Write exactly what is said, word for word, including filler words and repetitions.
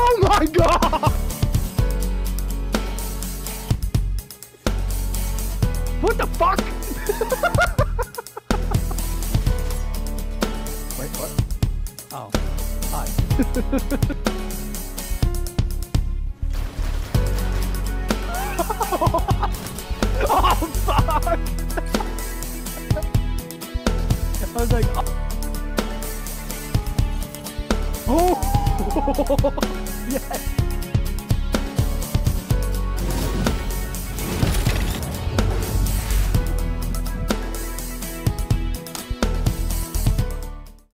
Oh my god! What the fuck? Wait, what? Oh, hi. Oh, fuck! I was like, oh! Oh! Yes!